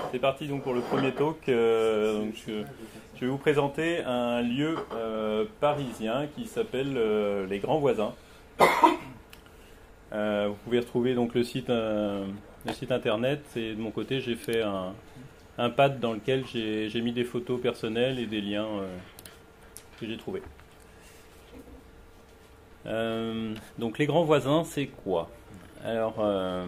C'est parti donc pour le premier talk. Je vais vous présenter un lieu parisien qui s'appelle les Grands Voisins. Vous pouvez retrouver donc le site internet, et de mon côté j'ai fait un pad dans lequel j'ai mis des photos personnelles et des liens que j'ai trouvés. Donc les Grands Voisins, c'est quoi? Alors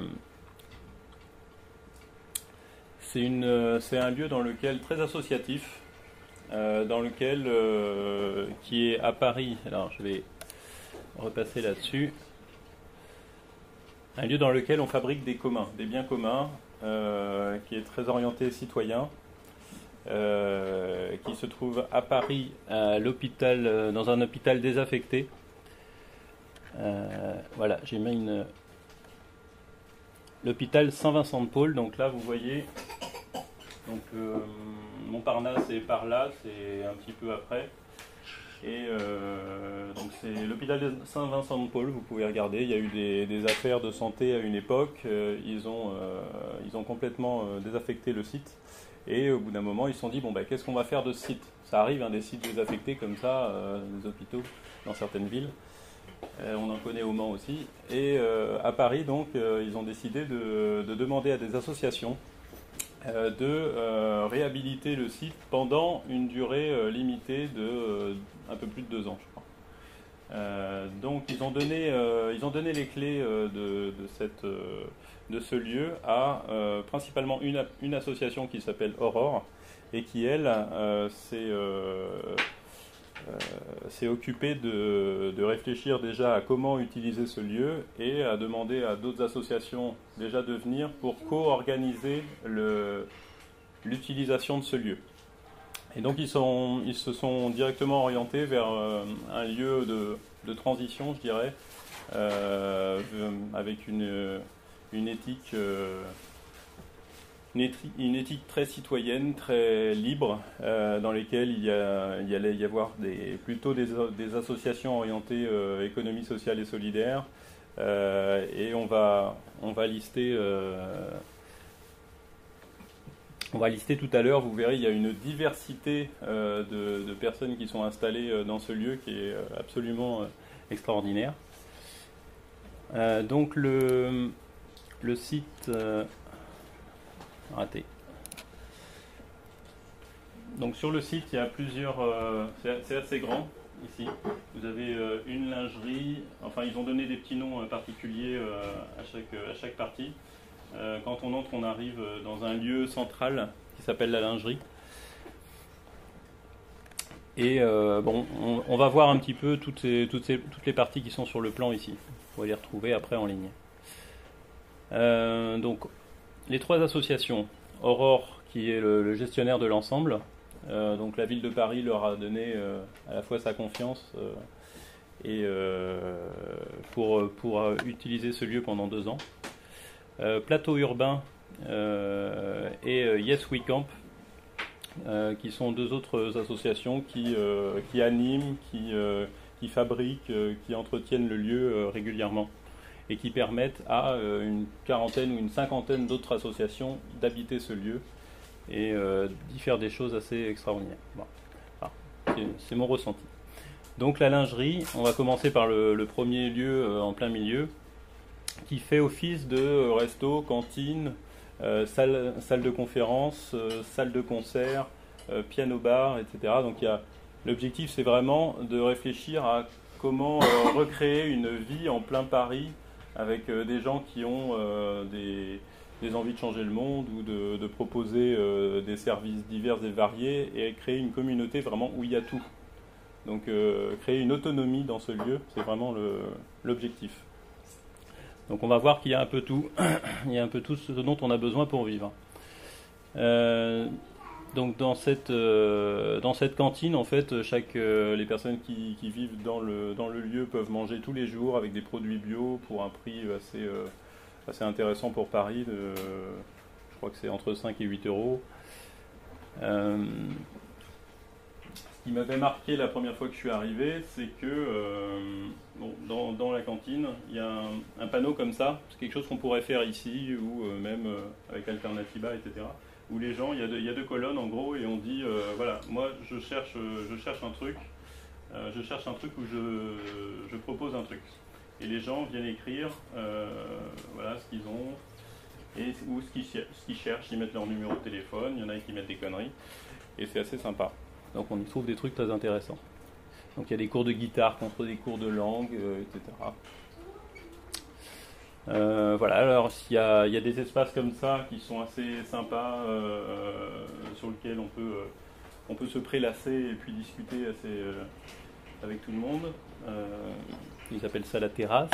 c'est un lieu dans lequel très associatif, dans lequel qui est à Paris. Alors je vais repasser là-dessus. Un lieu dans lequel on fabrique des communs, des biens communs, qui est très orienté citoyen, qui se trouve à Paris, à l'hôpital, dans un hôpital désaffecté. Voilà, j'ai mis l'hôpital Saint-Vincent-de-Paul. Donc là, vous voyez, donc Montparnasse est par là, c'est un petit peu après. Et donc c'est l'hôpital de Saint-Vincent-de-Paul. Vous pouvez regarder. Il y a eu des affaires de santé à une époque. Ils ont complètement désaffecté le site. Et au bout d'un moment, ils se sont dit bon bah qu'est-ce qu'on va faire de ce site? Ça arrive, hein, des sites désaffectés comme ça, des hôpitaux dans certaines villes. On en connaît au Mans aussi. Et à Paris, donc, ils ont décidé de demander à des associations de réhabiliter le site pendant une durée limitée de un peu plus de 2 ans, je crois. Donc, ils ont donné les clés de ce lieu à principalement une association qui s'appelle Aurore et qui, elle, s'est occupé de réfléchir déjà à comment utiliser ce lieu et à demander à d'autres associations déjà de venir pour co-organiser l'utilisation de ce lieu. Et donc ils se sont directement orientés vers un lieu de transition, je dirais, avec une éthique très citoyenne, très libre, dans lesquelles il allait y avoir plutôt des associations orientées économie sociale et solidaire. Et on va lister tout à l'heure. Vous verrez, il y a une diversité de personnes qui sont installées dans ce lieu qui est absolument extraordinaire. Donc le site... raté. Donc sur le site, il y a plusieurs... c'est assez grand, ici. Vous avez une lingerie. Enfin, ils ont donné des petits noms particuliers à chaque partie. Quand on entre, on arrive dans un lieu central qui s'appelle la lingerie. Et bon, on va voir un petit peu toutes les parties qui sont sur le plan ici. Vous pouvez les retrouver après en ligne. Donc, les 3 associations, Aurore qui est le gestionnaire de l'ensemble, donc la ville de Paris leur a donné à la fois sa confiance et pour utiliser ce lieu pendant 2 ans. Plateau Urbain et Yes We Camp, qui sont 2 autres associations qui animent, qui fabriquent, qui entretiennent le lieu régulièrement, et qui permettent à une quarantaine ou une cinquantaine d'autres associations d'habiter ce lieu et d'y faire des choses assez extraordinaires. Bon. C'est mon ressenti. Donc la lingerie, on va commencer par le premier lieu en plein milieu, qui fait office de resto, cantine, salle de conférence, salle de concert, piano-bar, etc. Donc l'objectif, c'est vraiment de réfléchir à comment recréer une vie en plein Paris, avec des gens qui ont des envies de changer le monde ou de proposer des services divers et variés, et créer une communauté vraiment où il y a tout. Donc créer une autonomie dans ce lieu, c'est vraiment l'objectif. Donc on va voir qu'il y a un peu tout, il y a un peu tout ce dont on a besoin pour vivre. Donc dans cette cantine, en fait, les personnes qui vivent dans le lieu peuvent manger tous les jours avec des produits bio pour un prix assez intéressant pour Paris. Je crois que c'est entre 5 et 8 euros. Ce qui m'avait marqué la première fois que je suis arrivé, c'est que dans la cantine, il y a un panneau comme ça. C'est quelque chose qu'on pourrait faire ici ou même avec Alternativa, etc. où les gens, il y a deux colonnes en gros, et on dit, voilà, moi je cherche un truc, où je propose un truc. Et les gens viennent écrire voilà, ce qu'ils ont, ou ce qu'ils cherchent, ils mettent leur numéro de téléphone, il y en a qui mettent des conneries, et c'est assez sympa. Donc on y trouve des trucs très intéressants. Donc il y a des cours de guitare contre des cours de langue, etc. Voilà, alors il y a des espaces comme ça qui sont assez sympas, sur lesquels on peut se prélasser et puis discuter avec tout le monde. Ils appellent ça la terrasse.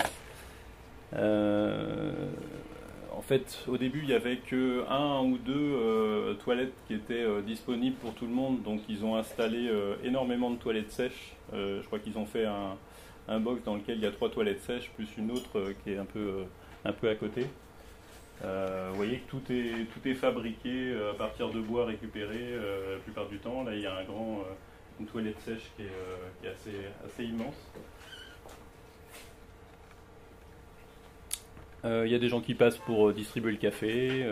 En fait, au début, il n'y avait que un ou deux toilettes qui étaient disponibles pour tout le monde, donc ils ont installé énormément de toilettes sèches. Je crois qu'ils ont fait un box dans lequel il y a 3 toilettes sèches, plus une autre qui est un peu à côté. Vous voyez que tout est fabriqué à partir de bois récupéré la plupart du temps. Là, il y a une toilette sèche qui est assez immense. Il y a des gens qui passent pour distribuer le café.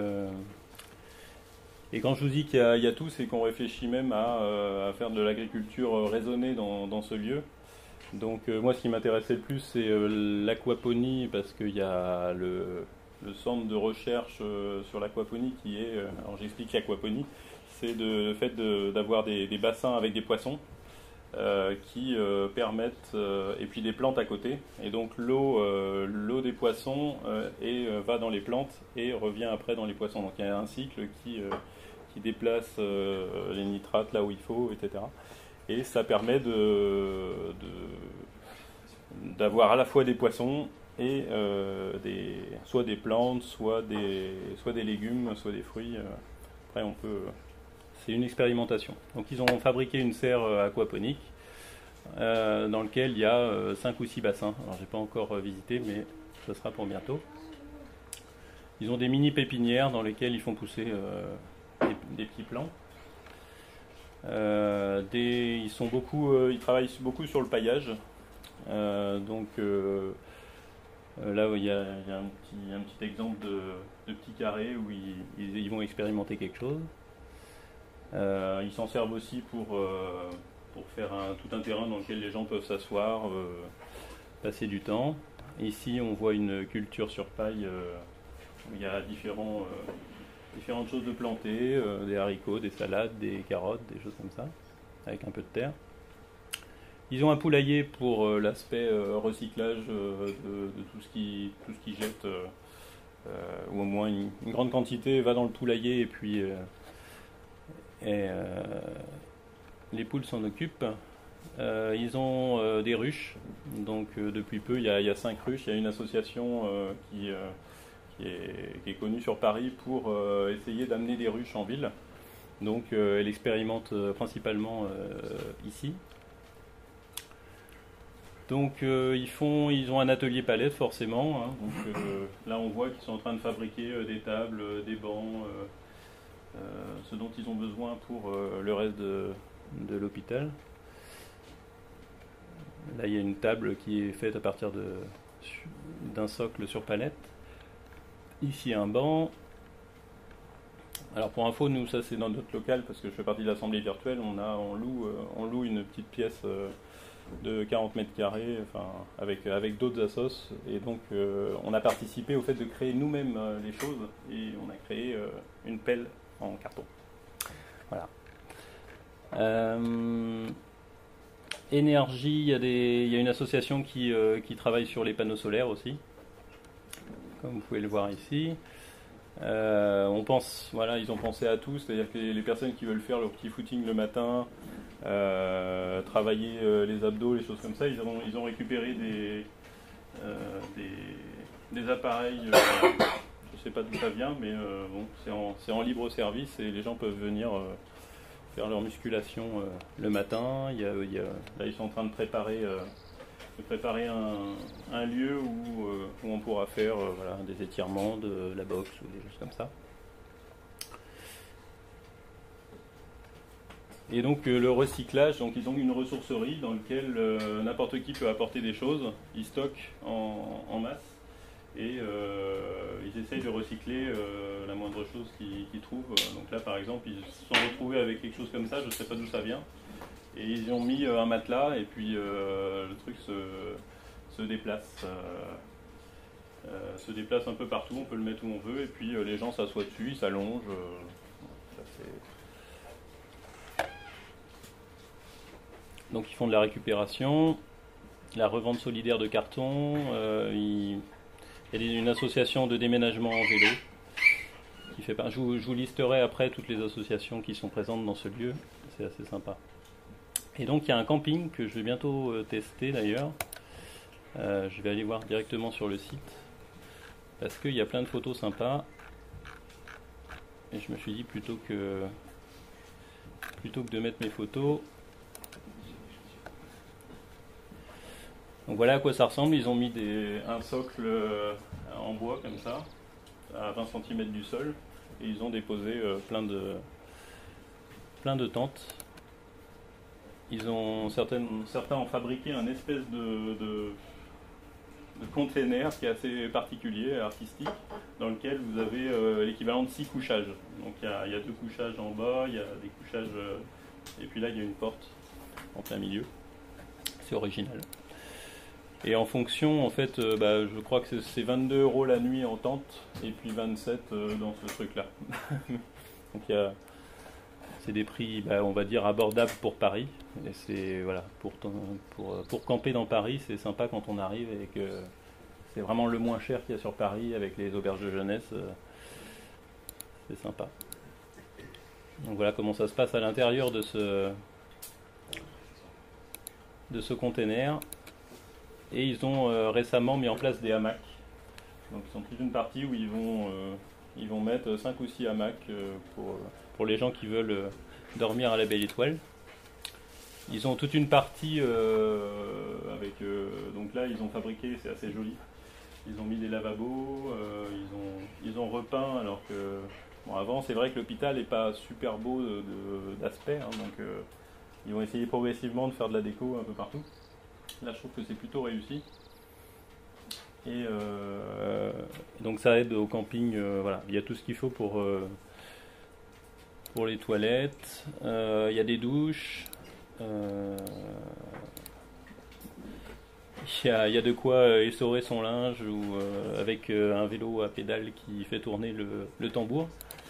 Et quand je vous dis qu'il y a tout, c'est qu'on réfléchit même à faire de l'agriculture raisonnée dans ce lieu. Donc moi, ce qui m'intéressait le plus, c'est l'aquaponie, parce qu'il y a le centre de recherche sur l'aquaponie qui est... alors j'explique l'aquaponie, c'est le fait d'avoir des bassins avec des poissons qui permettent... et puis des plantes à côté. Et donc l'eau des poissons va dans les plantes et revient après dans les poissons. Donc il y a un cycle qui déplace les nitrates là où il faut, etc. Et ça permet d'avoir à la fois des poissons et soit des plantes, soit des légumes, soit des fruits. Après, c'est une expérimentation. Donc, ils ont fabriqué une serre aquaponique dans laquelle il y a 5 ou 6 bassins. Alors, j'ai pas encore visité, mais ce sera pour bientôt. Ils ont des mini pépinières dans lesquelles ils font pousser des petits plants. Ils travaillent beaucoup sur le paillage. Donc là, il y a un petit exemple de petit carré où ils vont expérimenter quelque chose. Ils s'en servent aussi pour faire tout un terrain dans lequel les gens peuvent s'asseoir, passer du temps. Ici, on voit une culture sur paille où il y a différentes choses de planter, des haricots, des salades, des carottes, des choses comme ça, avec un peu de terre. Ils ont un poulailler pour l'aspect recyclage de tout ce qu'ils jettent, ou au moins une grande quantité va dans le poulailler et puis les poules s'en occupent. Ils ont des ruches, donc depuis peu il y a 5 ruches. Il y a une association qui est connue sur Paris pour essayer d'amener des ruches en ville. Donc elle expérimente principalement ici. Donc ils ont un atelier palette forcément. Hein. Donc là on voit qu'ils sont en train de fabriquer des tables, des bancs, ce dont ils ont besoin pour le reste de l'hôpital. Là il y a une table qui est faite à partir d'un socle sur palette. Ici un banc. Alors pour info, nous ça c'est dans notre local parce que je fais partie de l'assemblée virtuelle. On loue une petite pièce de 40 mètres carrés, enfin, avec d'autres assos, et donc on a participé au fait de créer nous-mêmes les choses, et on a créé une pelle en carton. Voilà. Énergie, il y a une association qui travaille sur les panneaux solaires aussi, comme vous pouvez le voir ici. Ils ont pensé à tout, c'est-à-dire que les personnes qui veulent faire leur petit footing le matin, travailler les abdos, les choses comme ça, ils ont récupéré des appareils, je ne sais pas d'où ça vient, mais bon, c'est en libre service et les gens peuvent venir faire leur musculation le matin. Là, ils sont en train de préparer un lieu où on pourra faire des étirements, de la boxe ou des choses comme ça. Et donc le recyclage, donc ils ont une ressourcerie dans laquelle n'importe qui peut apporter des choses. Ils stockent en masse et ils essayent de recycler la moindre chose qu'ils trouvent. Donc là, par exemple, ils se sont retrouvés avec quelque chose comme ça, je ne sais pas d'où ça vient. Et ils y ont mis un matelas, et puis le truc se déplace. Se déplace un peu partout, on peut le mettre où on veut, et puis les gens s'assoient dessus, ils s'allongent. Donc ils font de la récupération, la revente solidaire de carton, il y a une association de déménagement en vélo qui fait je vous listerai après toutes les associations qui sont présentes dans ce lieu, c'est assez sympa. Et donc il y a un camping que je vais bientôt tester d'ailleurs. Je vais aller voir directement sur le site parce qu'il y a plein de photos sympas, et je me suis dit plutôt que de mettre mes photos. Donc voilà à quoi ça ressemble. Ils ont mis un socle en bois comme ça, à 20 cm du sol, et ils ont déposé plein de tentes. Certains ont fabriqué un espèce de container qui est assez particulier, artistique, dans lequel vous avez l'équivalent de 6 couchages. Donc il y a 2 couchages en bas, il y a des couchages, et puis là il y a une porte en plein milieu. C'est original. Et en fonction, en fait, je crois que c'est 22 € la nuit en tente, et puis 27 dans ce truc-là. Donc c'est des prix, on va dire, abordables pour Paris. Et c'est voilà, pour camper dans Paris, c'est sympa quand on arrive et que c'est vraiment le moins cher qu'il y a sur Paris avec les auberges de jeunesse. C'est sympa. Donc voilà comment ça se passe à l'intérieur de ce container. Et ils ont récemment mis en place des hamacs. Donc ils ont pris une partie où ils vont mettre 5 ou 6 hamacs pour les gens qui veulent dormir à la belle étoile. Ils ont toute une partie avec... donc là, ils ont fabriqué, c'est assez joli. Ils ont mis des lavabos, ils ont repeint, alors que... Bon, avant, c'est vrai que l'hôpital n'est pas super beau d'aspect, hein, donc ils vont essayer progressivement de faire de la déco un peu partout. Là, je trouve que c'est plutôt réussi. Et donc ça aide au camping, voilà. Il y a tout ce qu'il faut pour les toilettes, il y a des douches, il y a de quoi essorer son linge ou avec un vélo à pédale qui fait tourner le tambour.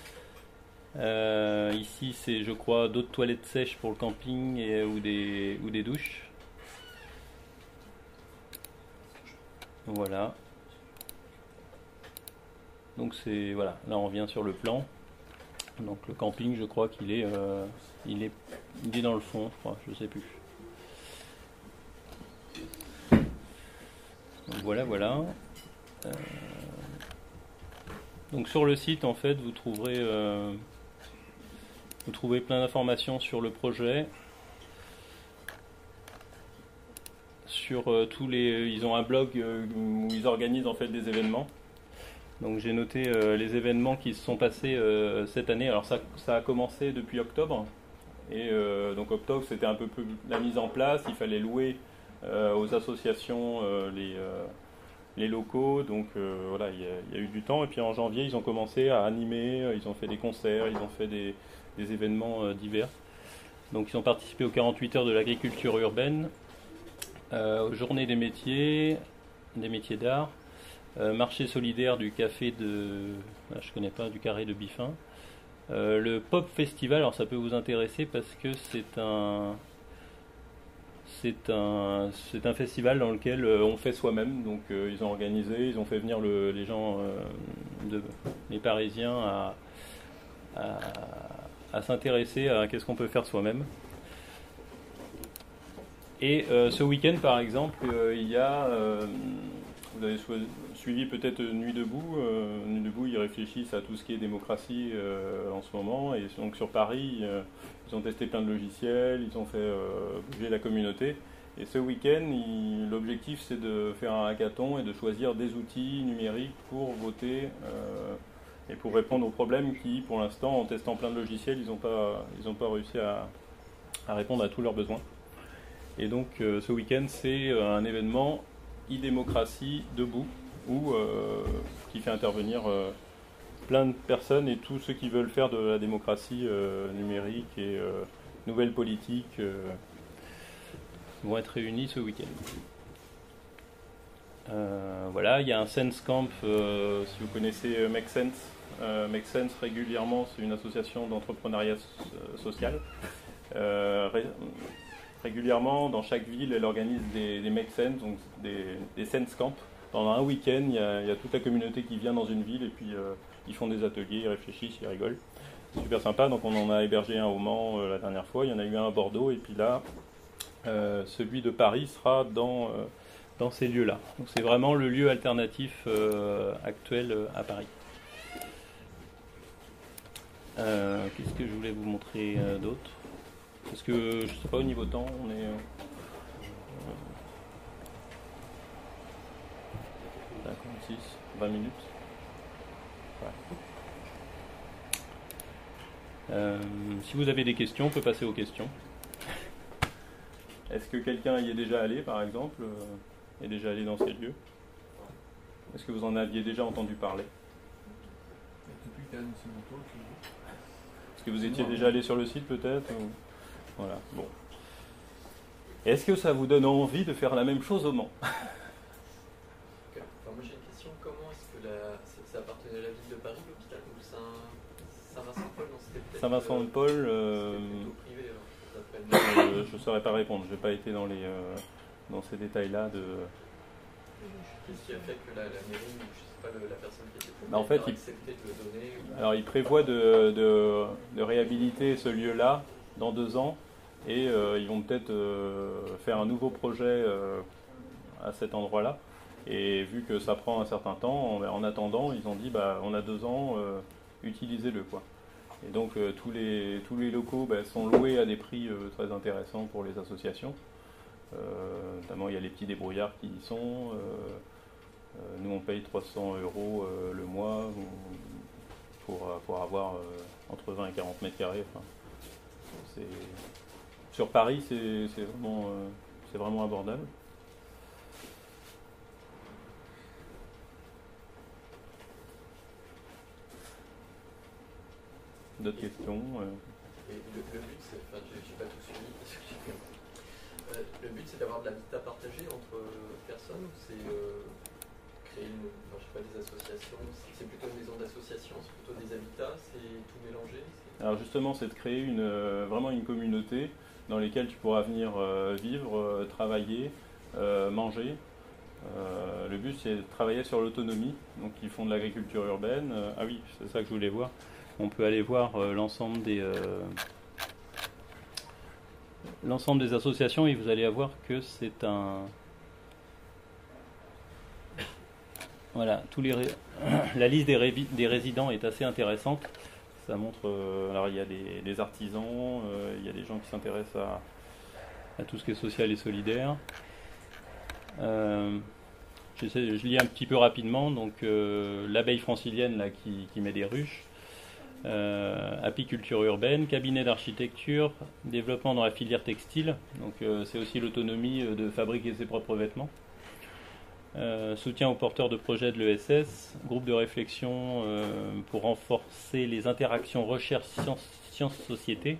Ici c'est, je crois, d'autres toilettes sèches pour le camping ou des douches. Voilà. Donc c'est, voilà, là on revient sur le plan. Donc le camping, je crois qu'il est, il est dans le fond, je crois, je sais plus. Donc voilà. Donc sur le site, en fait, vous trouverez plein d'informations sur le projet. Sur ils ont un blog où ils organisent en fait des événements. Donc j'ai noté les événements qui se sont passés cette année. Alors ça a commencé depuis octobre. Et donc octobre, c'était un peu plus la mise en place. Il fallait louer aux associations les locaux. Donc voilà, il y a eu du temps. Et puis en janvier, ils ont commencé à animer. Ils ont fait des concerts, ils ont fait des événements divers. Donc ils ont participé aux 48 heures de l'agriculture urbaine, aux journées des métiers d'art. Marché solidaire du café je connais pas, du carré de Biffin. Le Pop Festival, alors ça peut vous intéresser parce que c'est un festival dans lequel on fait soi-même. Donc ils ont fait venir les gens, les Parisiens à s'intéresser à qu'est-ce qu'on peut faire soi-même. Et ce week-end par exemple, il y a... vous avez suivi peut-être Nuit debout. Nuit debout, ils réfléchissent à tout ce qui est démocratie en ce moment. Et donc sur Paris, ils ont testé plein de logiciels, ils ont fait bouger la communauté. Et ce week-end, l'objectif c'est de faire un hackathon et de choisir des outils numériques pour voter et pour répondre aux problèmes qui, pour l'instant, en testant plein de logiciels, ils n'ont pas réussi à répondre à tous leurs besoins. Et donc ce week-end, c'est un événement e-démocratie debout, qui fait fait intervenir plein de personnes et tous ceux qui veulent faire de la démocratie numérique et nouvelle politique vont être réunis ce week-end. Voilà, il y a un Sense Camp, si vous connaissez Make Sense. Make Sense régulièrement, c'est une association d'entrepreneuriat social. Régulièrement, dans chaque ville, elle organise des Make Sense, donc des Sense Camp. Pendant un week-end, il y a toute la communauté qui vient dans une ville et puis ils font des ateliers, ils réfléchissent, ils rigolent. C'est super sympa, donc on en a hébergé un au Mans la dernière fois, il y en a eu un à Bordeaux et puis là, celui de Paris sera dans ces lieux-là. Donc c'est vraiment le lieu alternatif actuel à Paris. Qu'est-ce que je voulais vous montrer d'autre? Parce que je sais pas, au niveau temps, on est 56, 20 minutes. Ouais. Si vous avez des questions, on peut passer aux questions. Est-ce que quelqu'un y est déjà allé, par exemple, est déjà allé dans ces lieux? Est-ce que vous en aviez déjà entendu parler? Est-ce que vous étiez déjà allé sur le site, peut-être? Voilà, bon. Est-ce que ça vous donne envie de faire la même chose au Mans? Enfin, moi j'ai une question, comment est-ce que ça appartenait à la ville de Paris, l'hôpital, ou Saint-Vincent-de-Paul? Saint-Vincent-de-Paul, plutôt privé, alors, je ne saurais pas répondre, je n'ai pas été dans ces détails-là de... Qu'est-ce qui a fait que la mairie, ou je sais pas, la personne qui était en fait, a accepté de le donner Alors il prévoit de réhabiliter ce lieu-là dans 2 ans et ils vont peut-être faire un nouveau projet à cet endroit-là. Et vu que ça prend un certain temps, en attendant, ils ont dit on a 2 ans, utilisez-le quoi. Et donc tous les locaux sont loués à des prix très intéressants pour les associations. Notamment il y a les petits débrouillards qui y sont. Nous on paye 300 € le mois pour avoir entre 20 et 40 mètres carrés. Enfin, sur Paris c'est vraiment abordable. D'autres questions Et le but, c'est, enfin, j'ai pas tout suivi parce que le but, c'est d'avoir de l'habitat partagé entre personnes, ou c'est créer des associations? C'est plutôt une maison d'association, c'est plutôt des habitats, c'est tout mélangé? Alors justement, c'est de créer vraiment une communauté dans laquelle tu pourras venir vivre, travailler, manger. Le but, c'est de travailler sur l'autonomie. Donc, ils font de l'agriculture urbaine. Ah oui, c'est ça que je voulais voir. On peut aller voir l'ensemble des associations et vous allez voir que c'est un... Voilà, la liste des résidents est assez intéressante. Ça montre... alors, il y a des artisans, il y a des gens qui s'intéressent à tout ce qui est social et solidaire. Je lis un petit peu rapidement. Donc, l'abeille francilienne là, qui met des ruches. Apiculture urbaine, cabinet d'architecture, développement dans la filière textile, donc c'est aussi l'autonomie de fabriquer ses propres vêtements, soutien aux porteurs de projets de l'ESS, groupe de réflexion pour renforcer les interactions recherche sciences-société,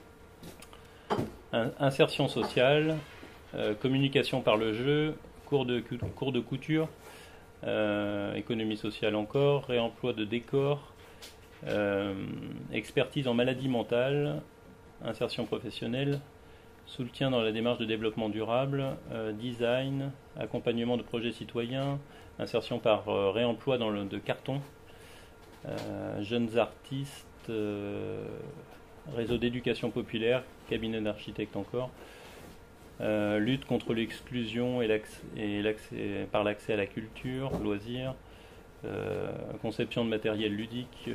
insertion sociale, communication par le jeu, cours de couture, économie sociale encore, réemploi de décors, expertise en maladie mentale, insertion professionnelle, soutien dans la démarche de développement durable, design, accompagnement de projets citoyens, insertion par réemploi de carton, jeunes artistes, réseau d'éducation populaire, cabinet d'architectes encore, lutte contre l'exclusion par l'accès à la culture, loisirs, conception de matériel ludique,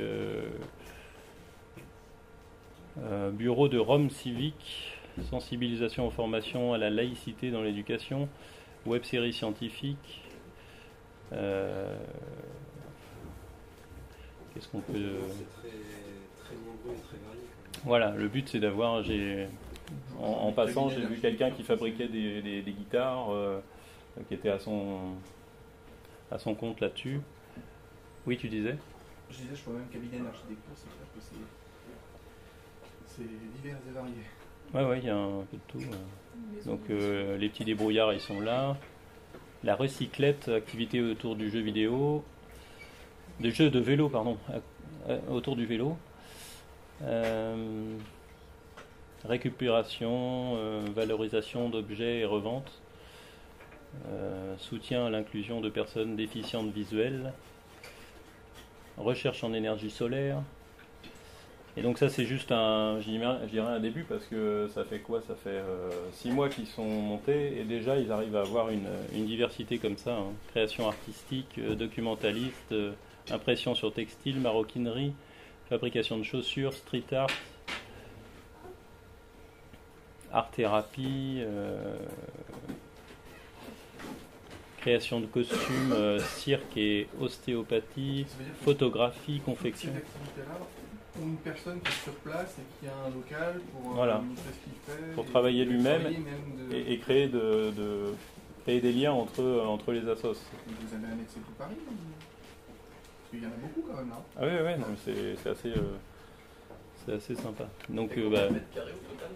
bureau de Rome civique, sensibilisation aux formations à la laïcité dans l'éducation, web-série scientifique. Qu'est-ce qu'on peut... C'est très nombreux et très varié. Voilà, le but c'est d'avoir... En passant, j'ai vu quelqu'un qui fabriquait des guitares, qui était à son compte là-dessus. Oui, tu disais? Je disais, je vois même cabinet d'architecture, c'est clair que c'est divers et varié. Ouais, il y a un peu de tout. Donc les petits débrouillards, ils sont là. La recyclette, activité autour du jeu vidéo. Des jeux de vélo, pardon. Autour du vélo. Récupération, valorisation d'objets et revente. Soutien à l'inclusion de personnes déficientes visuelles. Recherche en énergie solaire. Et donc ça c'est juste je dirais un début parce que ça fait quoi? Ça fait 6 mois qu'ils sont montés et déjà ils arrivent à avoir une diversité comme ça, hein. Création artistique, documentaliste, impression sur textile, maroquinerie, fabrication de chaussures, street art, art-thérapie, création de costumes, cirque et ostéopathie, photographie, confection. Ces activités-là, une personne qui est sur place et qui a un local pour Voilà. montrer ce qu'il fait. Pour travailler lui-même et créer créer des liens entre les assos. Vous avez annexé tout Paris? Parce qu'il y en a beaucoup quand même là. Ah oui, non, mais c'est assez sympa. Donc, Et combien de mètres carrés au total?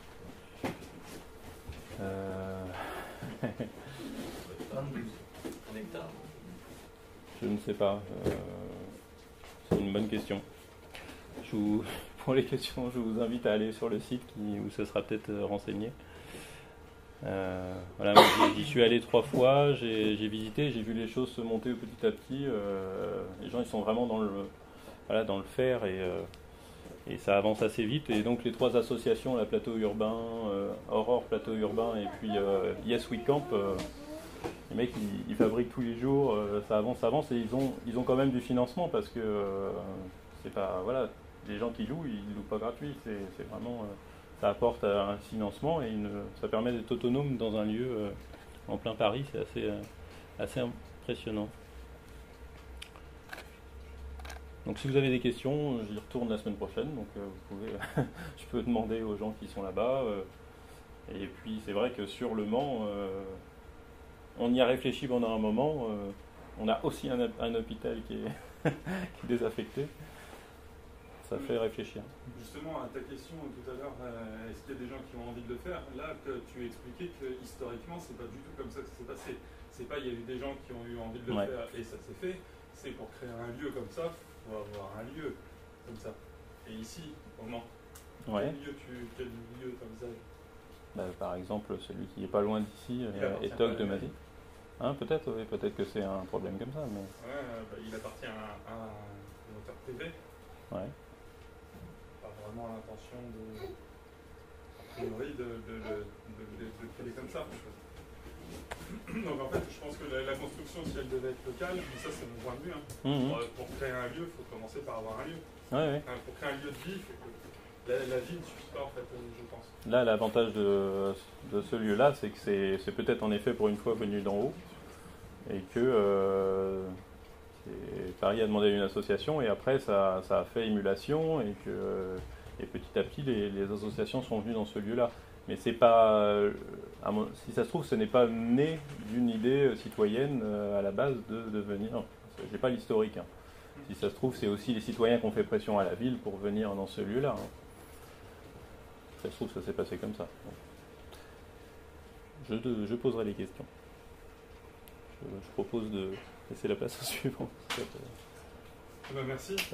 Un hectare? Je ne sais pas. C'est une bonne question. Pour les questions, je vous invite à aller sur le site où ce sera peut-être renseigné. Voilà, j'y suis allé 3 fois, j'ai visité, j'ai vu les choses se monter petit à petit. Les gens ils sont vraiment dans le faire et ça avance assez vite. Et donc les 3 associations, la Plateau Urbain, Aurore Plateau Urbain et puis Yes We Camp, les mecs ils fabriquent tous les jours, ça avance et ils ont quand même du financement parce que c'est pas voilà. Les gens qui louent, ils louent pas gratuit. C'est vraiment, ça apporte un financement et ça permet d'être autonome dans un lieu en plein Paris. C'est assez impressionnant. Donc si vous avez des questions, j'y retourne la semaine prochaine. Donc vous pouvez, je peux demander aux gens qui sont là-bas. Et puis c'est vrai que sur le Mans, on y a réfléchi pendant un moment. On a aussi un hôpital qui est, qui est désaffecté. Ça fait réfléchir. Justement, à ta question tout à l'heure, est-ce qu'il y a des gens qui ont envie de le faire? Là, que tu expliquais que historiquement, c'est pas du tout comme ça que ça s'est passé. C'est pas, il y a eu des gens qui ont eu envie de le faire et ça s'est fait. C'est pour créer un lieu comme ça, il faut avoir un lieu comme ça. Et ici, au Mans, quel lieu comme ça? Par exemple, celui qui est pas loin d'ici, Etoc de Mazie. Hein, peut-être, oui, peut-être que c'est un problème comme ça. Mais... il appartient à un promoteur privé. Ouais. Vraiment l'intention a priori de le créer comme ça. Donc en fait, je pense que la construction, si elle devait être locale, mais ça c'est mon point de vue, hein, pour créer un lieu, il faut commencer par avoir un lieu. Pour créer un lieu de vie, il faut que la vie ne suffit pas en fait, je pense. Là, l'avantage de ce lieu-là, c'est que c'est peut-être en effet pour une fois venu d'en haut, et que Paris a demandé une association, et après ça a fait émulation, et petit à petit les associations sont venues dans ce lieu-là. Mais c'est pas, si ça se trouve, ce n'est pas né d'une idée citoyenne à la base de venir. J'ai pas l'historique. Hein. Si ça se trouve, c'est aussi les citoyens qui ont fait pression à la ville pour venir dans ce lieu-là. Hein. Ça se trouve, ça s'est passé comme ça. Je poserai les questions. Je propose de laisser la place au suivant. Merci. Ça va ?